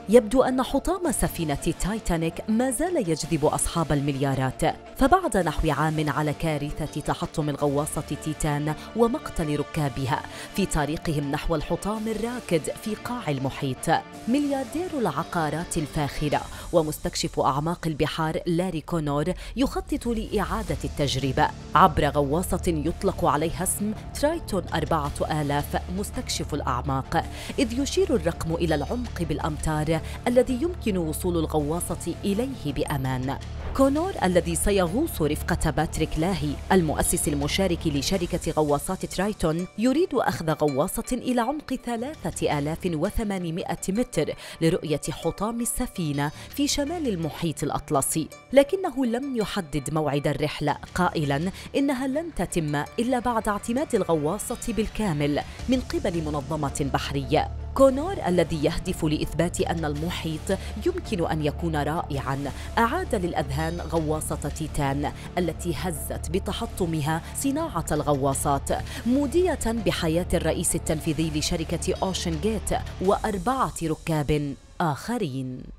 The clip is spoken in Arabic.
يبدو أن حطام سفينة تايتانيك ما زال يجذب أصحاب المليارات، فبعد نحو عام على كارثة تحطم الغواصة تيتان ومقتل ركابها في طريقهم نحو الحطام الراكد في قاع المحيط، ملياردير العقارات الفاخرة ومستكشف أعماق البحار لاري كونور يخطط لإعادة التجربة عبر غواصة يطلق عليها اسم ترايتون 4000 مستكشف الأعماق، إذ يشير الرقم إلى العمق بالأمتار الذي يمكن وصول الغواصة إليه بأمان. كونور الذي سيغوص رفقة باتريك لاهي المؤسس المشارك لشركة غواصات ترايتون يريد أخذ غواصة إلى عمق 3800 متر لرؤية حطام السفينة في شمال المحيط الأطلسي، لكنه لم يحدد موعد الرحلة قائلاً إنها لن تتم إلا بعد اعتماد الغواصة بالكامل من قبل منظمة بحرية. كونور الذي يهدف لإثبات أن المحيط يمكن أن يكون رائعاً أعاد للأذهان غواصة تيتان التي هزت بتحطمها صناعة الغواصات، مودية بحياة الرئيس التنفيذي لشركة أوشن جيت و4 ركاب آخرين.